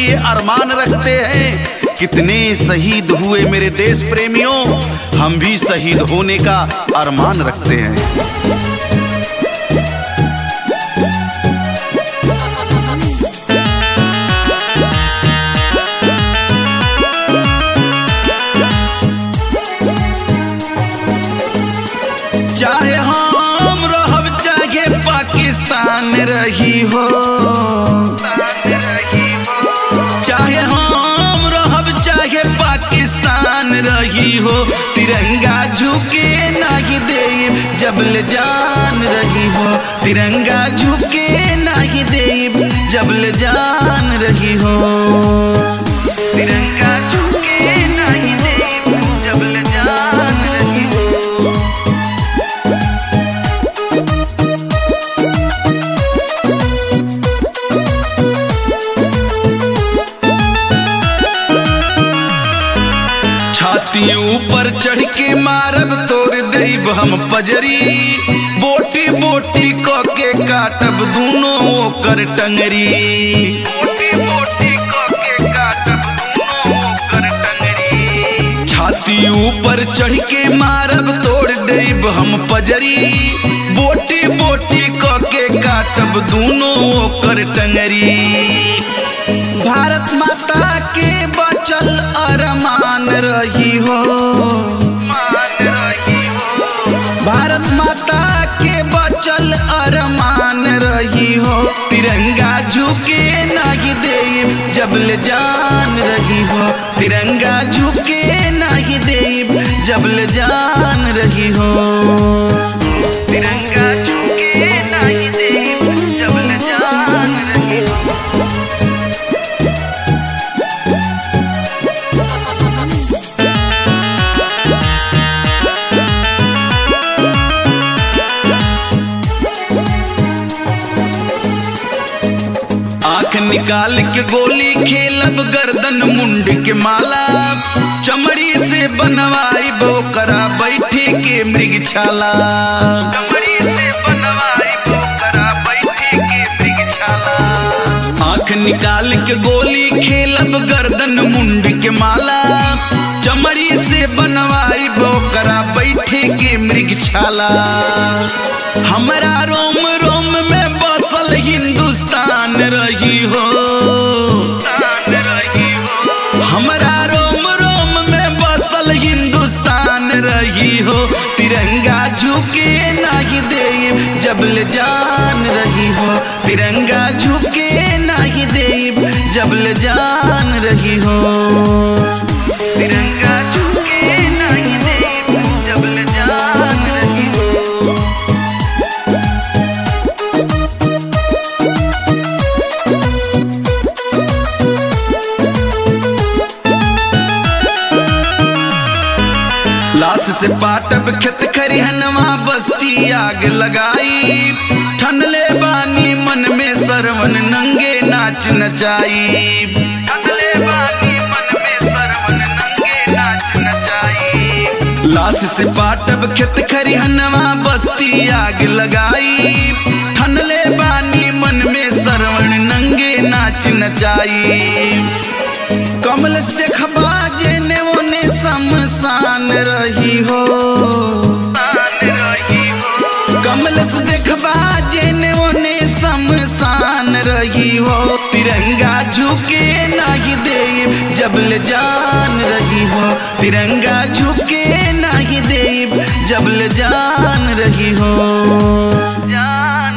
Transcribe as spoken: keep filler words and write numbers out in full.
लिए अरमान रखते हैं। कितने शहीद हुए मेरे देश प्रेमियों, हम भी शहीद होने का अरमान रखते हैं। चाहे हम रहब चाहे पाकिस्तान रही हो, चाहे हम रहब चाहे पाकिस्तान रही हो, तिरंगा झुके नहीं देब जबल जान रही हो, तिरंगा झुके नहीं देब जबल जान रही हो, तिरंगा झुके नहीं देब जबल जान रही हो। छाती ऊपर चढ़ के मारब तोड़ देब हम पजरी, बोटी बोटी क के काटब दूनो ओकर टंगरी, बोटी बोटी क के काटब दूनो ओकर टंगरी। छाती ऊपर चढ़ के मारब तोड़ देब हम पजरी, बोटी बोटी क के काटब दूनो ओकर टंगरी। भारत माता के बचल अरमान रही हो, भारत माता के बचल अरमान रही हो, तिरंगा झुके नहीं देब जबल जान रही हो, तिरंगा झुके नहीं देब जबल जान रही हो, तिरंगा झुके नहीं देब जबल जान रही हो। आँख निकाल के गोली खेलब गर्दन मुंड के माला, चमड़ी से बनवाई बोकरा बैठे के मृगशाला, चमड़ी से बनवाई बोकरा बैठे के मृगशाला। आँख निकाल के गोली खेलब गर्दन मुंड के माला, चमड़ी से बनवाई बोकरा बैठे के मृगशाला। हमारा रोम रोम में बसल हिंदुस्तान रही हो, हमारा रोम रोम में बसल हिंदुस्तान रही हो, तिरंगा झुके नहीं देब जबल जान रही हो, तिरंगा झुके नहीं देब जबल जान रही हो, तिरंगा झुके नहीं देब जबल जान रही हो। लाश से पाटब खेत खरिहनवा बस्ती आग लगाई, ठनले बानी मन में सरवन नंगे नाच नचाई, ठनले बानी मन में सरवन नंगे नाच नचाई। लाश से पाटब खेत खरिहनवा बस्ती आग लगाई, ठनले बानी मन में सरवन नंगे नाच नचाई। कमल से देखबा जेने ओने शमशान रही हो, कमल से देखबा जेने ओने शमशान रही हो, तिरंगा झुके नहीं देब जबल जान रही हो, तिरंगा झुके नहीं देब जबल जान रही हो, जान